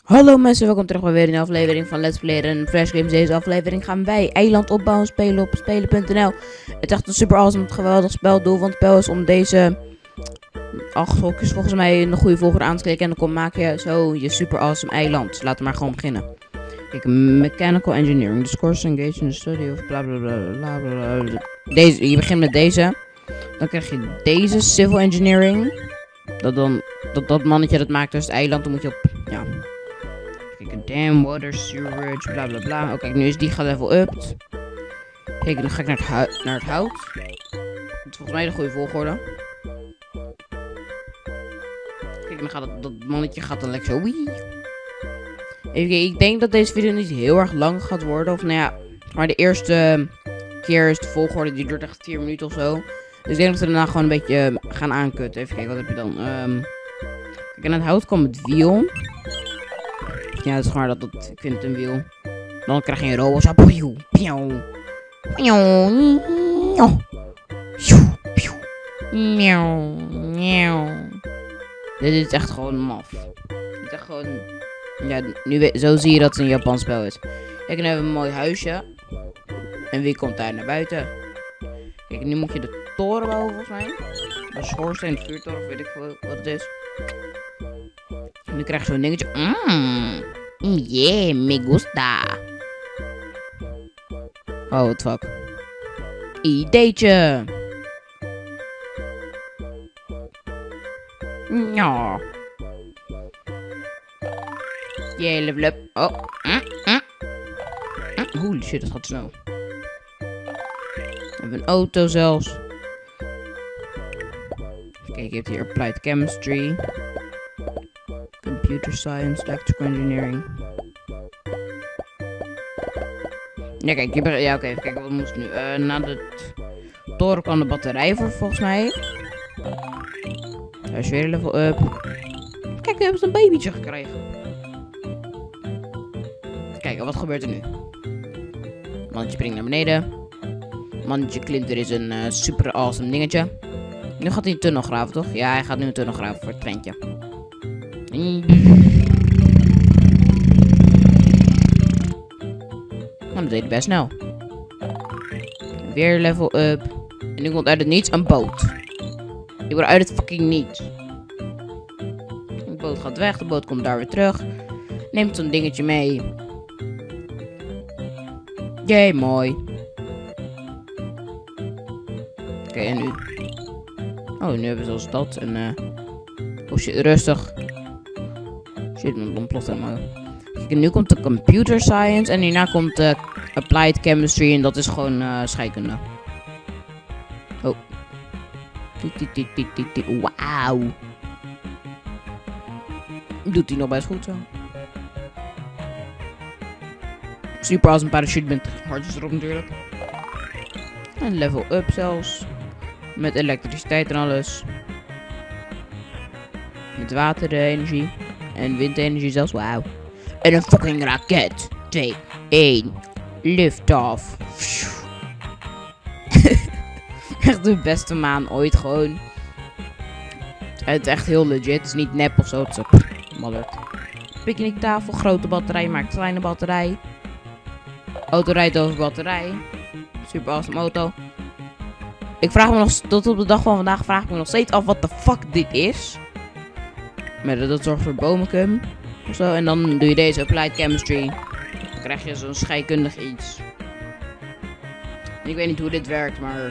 Hallo mensen, welkom terug bij weer een aflevering van Let's Play en Fresh Games. Deze aflevering gaan wij eiland opbouwen spelen op spelen.nl. Het is echt een super awesome, geweldig speldoel, want het spel is om deze 8 hokjes volgens mij in de goede volgorde aan te klikken. En dan maak je zo je super awesome eiland. Dus laten we maar gewoon beginnen. Kijk, mechanical engineering, the course engaged in the study of bla bla bla bla bla. Deze, je begint met deze. Dan krijg je deze civil engineering. Dat mannetje dat maakt dus het eiland, dan moet je op, ja. Kijk, dam, water, sewerage, bla bla bla. Oké, nu is die level upped. Kijk, dan ga ik naar het hout. Dat is volgens mij de goede volgorde. Kijk, dan gaat dat mannetje dan lekker zo. Wee. Even kijken, ik denk dat deze video niet heel erg lang gaat worden. Of nou ja, maar de eerste keer is de volgorde, die duurt echt 4 minuten of zo. Dus ik denk dat we daarna gewoon een beetje gaan aankutten. Even kijken, wat heb je dan? Kijk, en het hout komt het wiel. Ja, dat is gewoon ik vind het een wiel. Dan krijg je een robot. Zo. Dit is echt gewoon maf. Dit is echt gewoon... Ja, zo zie je dat het een Japans spel is. Kijk, dan hebben we een mooi huisje. En wie komt daar naar buiten? Kijk, nu moet je de toren bouwen volgens mij. De schoorsteen, de vuurtoren, of weet ik veel wat het is. En nu krijg je zo'n dingetje. Yeah, me gusta. Oh, what the fuck. Ideetje. Ja. Yeah, level up. Oh. Holy shit, dat gaat snel. We hebben een auto zelfs. Kijk, je hebt hier applied chemistry. Computer science, electrical engineering. Ja, kijk, ja, oké, even kijken wat moet nu. Na de toren kan de batterij voor, volgens mij. Hij is weer level up. Kijk, we hebben een babytje gekregen. Kijk, wat gebeurt er nu? Mannetje springt naar beneden. Mannetje klimt, er is een super awesome dingetje. Nu gaat hij een tunnel graven, toch? Ja, hij gaat nu een tunnel graven voor het treintje. Nou, dat deed hij best snel. Weer level up. En nu komt uit het niets een boot. Die wordt uit het fucking niets. De boot gaat weg, de boot komt daar weer terug. Neemt zo'n dingetje mee. Jee, mooi. Oké, en nu? Oh, nu hebben we zoals dat. En oh shit, rustig. Shit, mijn ontploft helemaal. Kijk, en nu komt de computer science. En hierna komt de applied chemistry. En dat is gewoon scheikunde. Oh. Wauw. Doet hij nog best goed zo. Super als een parachute met hartjes erop natuurlijk. En level up zelfs. Met elektriciteit en alles. Met waterenergie. En windenergie zelfs. Wauw. En een fucking raket. 2, 1. Lift-off. Echt de beste maan ooit gewoon. Het is echt heel legit. Het is niet nep of zo. Het is ook mallerd. Picknicktafel. Grote batterij maakt kleine batterij. Auto rijdt over batterij. Super awesome auto. Ik vraag me nog, tot op de dag van vandaag vraag ik me nog steeds af wat de fuck dit is. Maar dat zorgt voor bomencum. Ofzo. En dan doe je deze applied chemistry. Dan krijg je zo'n scheikundig iets. Ik weet niet hoe dit werkt, maar...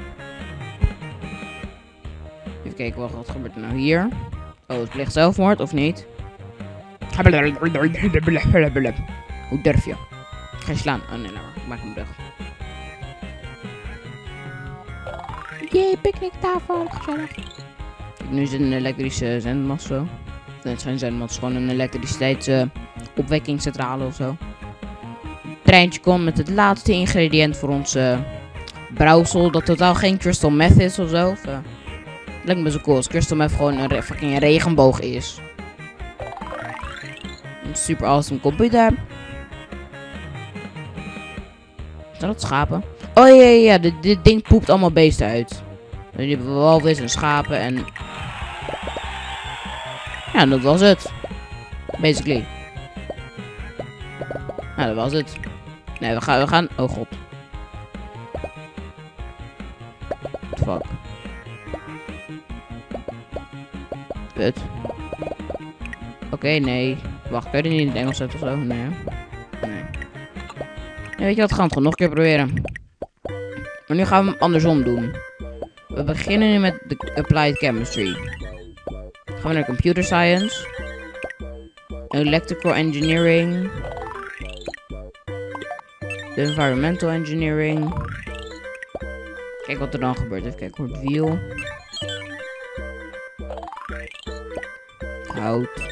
Even kijken, wat gebeurt er nou hier? Oh, het pleegt zelfmoord, of niet? Hoe durf je? Ga je slaan? Oh nee, nou maar. Ik maak hem terug. Jee, picknicktafel. Gezellig. Nu is het een elektrische zendmast zo. Het is geen zendmast, gewoon een elektriciteitsopwekkingscentrale of zo. Treintje komt met het laatste ingrediënt voor onze brouwsel. Dat totaal geen crystal meth is of zo. Lijkt me zo cool als crystal meth gewoon een fucking regenboog is. Een super awesome computer. Zijn dat schapen? Oh ja, dit ding poept allemaal beesten uit. Dan hebben we walvis en schapen en... Ja, dat was het. Basically. Nou, dat was het. Nee, we gaan... Oh god. Fuck. Kut. Oké, nee. Wacht, kun je dit niet in het Engels zetten of zo? Nee. Nee. Weet je wat, we gaan het gewoon nog een keer proberen. Maar nu gaan we hem andersom doen. We beginnen nu met de Applied Chemistry. Gaan we naar Computer Science. Electrical Engineering. De Environmental Engineering. Kijk wat er dan gebeurt. Even kijken hoe het wiel. Hout.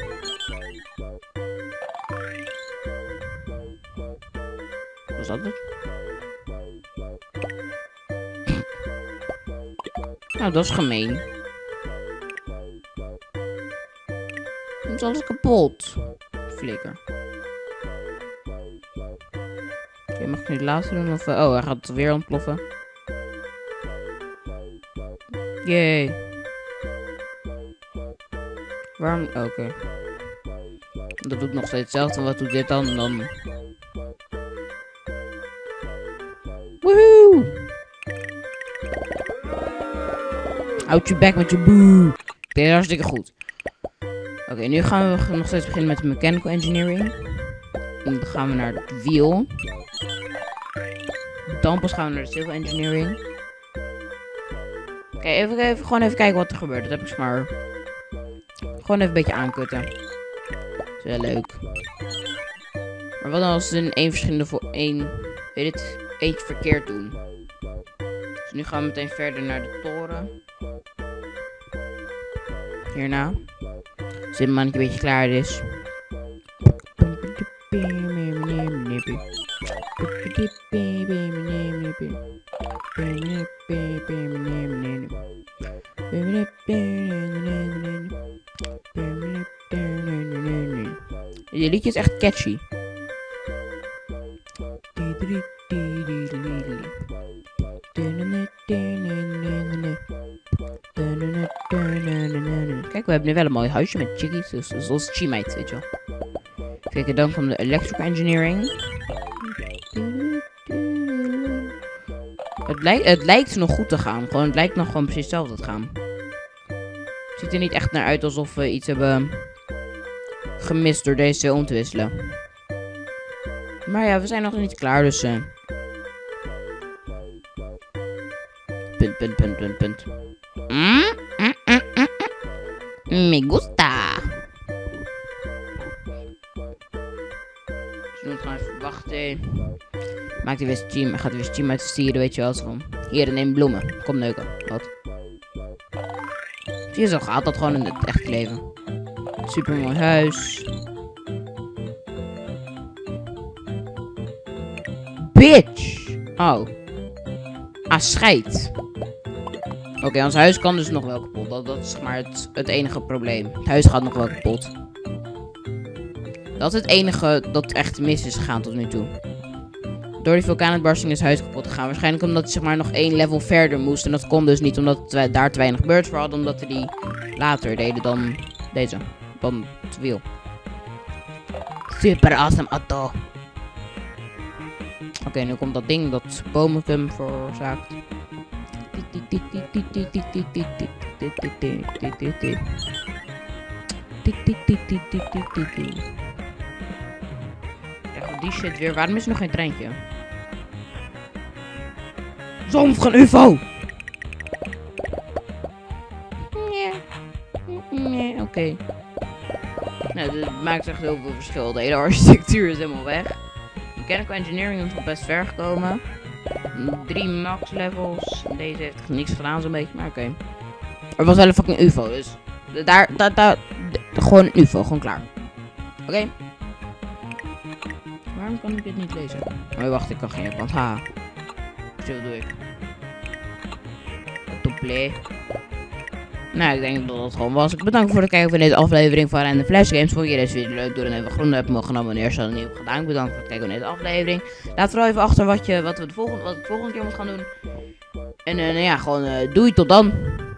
Was dat het? Nou, dat is gemeen. Het is alles kapot. Flikker. Oké, mag ik nu het laatste doen? Of, oh, hij gaat weer ontploffen. Yay. Waarom? Oké. Dat doet nog steeds hetzelfde. Wat doet dit dan? Woehoe! Houd je bek met je boe. Ik deed hartstikke goed. Oké, nu gaan we nog steeds beginnen met de Mechanical Engineering. En dan gaan we naar het wiel. Dan pas gaan we naar de Civil Engineering. Oké, gewoon even kijken wat er gebeurt. Dat heb ik maar. Gewoon even een beetje aankutten. Dat is wel leuk. Maar wat dan als we in één verschillende eentje verkeerd doen? Dus nu gaan we meteen verder naar de toren. Hierna. Als dit mannetje een beetje klaar is. Je liedje is echt catchy. Kijk, we hebben nu wel een mooi huisje met chickies, dus zoals Chi-meid, weet je wel. Kijk, dan komt de Electrical Engineering. Het lijkt nog goed te gaan. Gewoon, het lijkt nog gewoon precies hetzelfde te gaan. Het ziet er niet echt naar uit alsof we iets hebben gemist door deze om te wisselen. Maar ja, we zijn nog niet klaar, dus... Punt. Me gusta. Dus we moeten gewoon even wachten. Maakt hij weer steam, gaat hij weer steam uit de stieren, weet je wel. Van, hier, neem bloemen. Kom neuken. Wat? Zie je, zo gaat dat gewoon in het echte leven. Super mooi huis. Bitch! Oh. Ah, scheid. Oké, ons huis kan dus nog wel kapot. Dat is maar het enige probleem. Het huis gaat nog wel kapot. Dat is het enige dat echt mis is gegaan tot nu toe. Door die vulkaanuitbarsting is het huis kapot gegaan. Waarschijnlijk omdat hij zeg maar nog 1 level verder moest. En dat kon dus niet omdat we daar te weinig birds voor hadden. Omdat we die later deden dan deze. Dan het wiel. Super awesome auto. Oké, nu komt dat ding dat Bometum veroorzaakt. Krijgen we die shit weer. Waarom is er nog geen treintje? Zon van UFO! Nee, oké. Nou, dat maakt echt heel veel verschil. De hele architectuur is helemaal weg. Mechanical Engineering is nog best ver gekomen. 3 max levels. Deze heeft echt niks gedaan zo'n beetje, maar oké. Er was wel een fucking UFO, dus gewoon een UFO, gewoon klaar. Oké. Waarom kan ik dit niet lezen? Oh, wacht, ik kan geen Japans. Ha. Zo doe ik. Toplay. Nou, ik denk dat het gewoon was. Ik bedank voor het kijken van deze aflevering van Random Flash Games. Vond je deze video leuk? Doe dan even groen duimpje omhoog en abonneer zo niet op gedaan. Bedankt voor het kijken van deze aflevering. Laat vooral even achter wat ik de volgende keer moet gaan doen. En ja, gewoon doei tot dan.